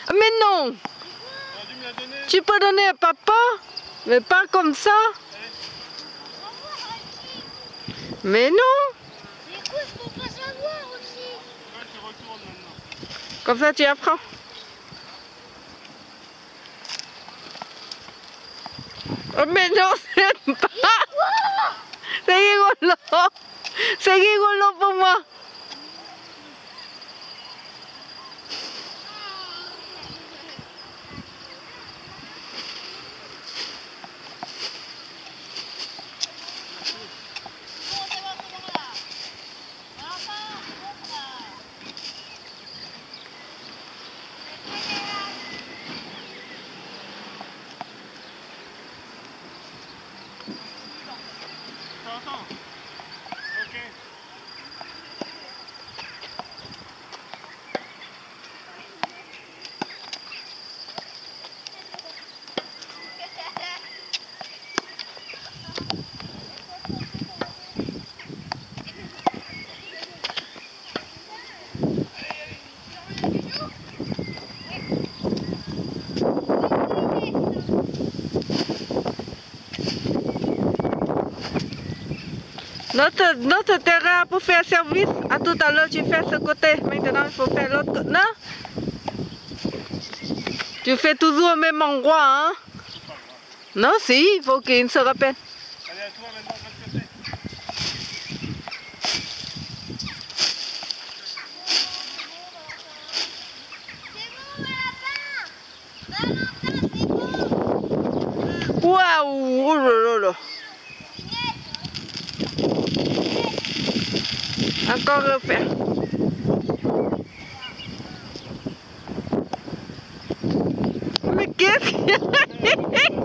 Mais non! Tu peux donner à papa, mais pas comme ça. Mais non! Écoute, faut pas savoir aussi. Comme ça tu apprends. Oh mais non, c'est pas! C'est rigolo! C'est rigolo pour moi! Notre terrain pour faire service, à tout à l'heure tu fais ce côté, maintenant il faut faire l'autre côté, non? Tu fais toujours au même endroit, hein? Non, si, il faut qu'il se rappelle. Allez, à toi maintenant, de l'autre côté. Waouh! Oh là là! Encore refaire. Mais qu'est-ce qu'il y a?